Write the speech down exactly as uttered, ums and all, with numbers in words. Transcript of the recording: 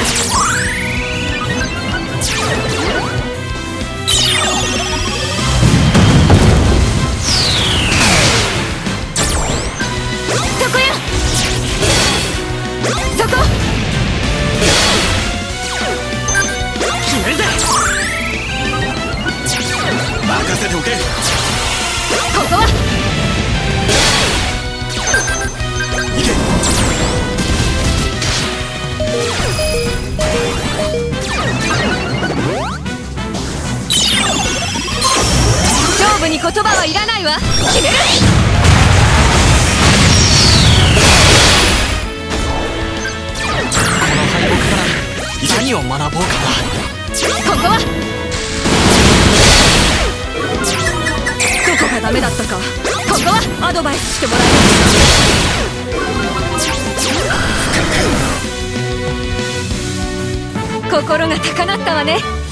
任せておけ。ここは行け。 勝負に言葉はいらないわ。決める。 この敗北から何を学ぼうかな。 ここはどこがダメだったか。ここはアドバイスしてもらえる。心が高鳴ったわね。